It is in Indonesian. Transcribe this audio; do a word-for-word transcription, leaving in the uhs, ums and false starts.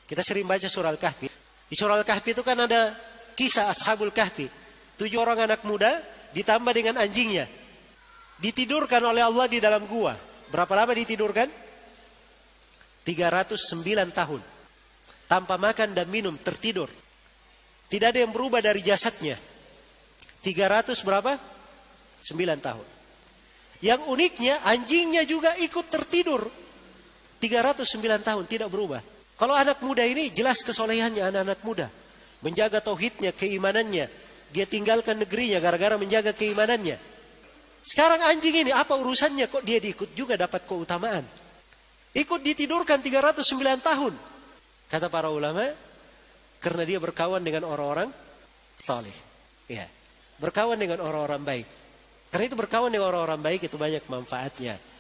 Kita sering baca surah Al-Kahfi. Di surah Al-Kahfi itu kan ada kisah Ashabul Kahfi. Tujuh orang anak muda ditambah dengan anjingnya. Ditidurkan oleh Allah di dalam gua. Berapa lama ditidurkan? tiga ratus sembilan tahun. Tanpa makan dan minum, tertidur. Tidak ada yang berubah dari jasadnya. tiga ratus berapa? sembilan tahun. Yang uniknya, anjingnya juga ikut tertidur. tiga ratus sembilan tahun, tidak berubah. Kalau anak muda ini, jelas kesolehannya anak-anak muda. Menjaga tauhidnya, keimanannya. Dia tinggalkan negerinya gara-gara menjaga keimanannya. Sekarang anjing ini, apa urusannya kok dia diikut juga dapat keutamaan? Ikut ditidurkan tiga ratus sembilan tahun. Kata para ulama, karena dia berkawan dengan orang-orang saleh. Ya, berkawan dengan orang-orang baik. Karena itu berkawan dengan orang-orang baik itu banyak manfaatnya.